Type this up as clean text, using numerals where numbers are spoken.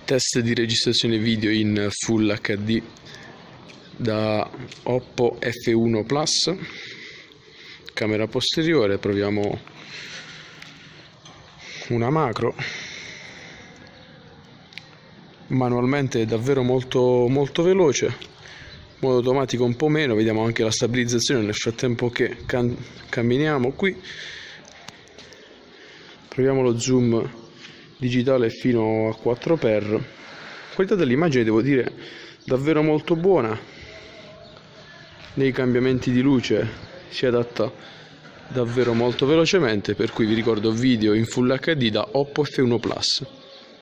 Test di registrazione video in Full HD da Oppo F1 Plus, camera posteriore. Proviamo una macro. Manualmente è davvero molto veloce, modo automatico un po' meno. Vediamo anche la stabilizzazione nel frattempo che camminiamo qui. Proviamo lo zoom digitale fino a 4x. Qualità dell'immagine, devo dire, davvero molto buona. Nei cambiamenti di luce si adatta davvero molto velocemente, per cui vi ricordo video in Full HD da Oppo F1 Plus.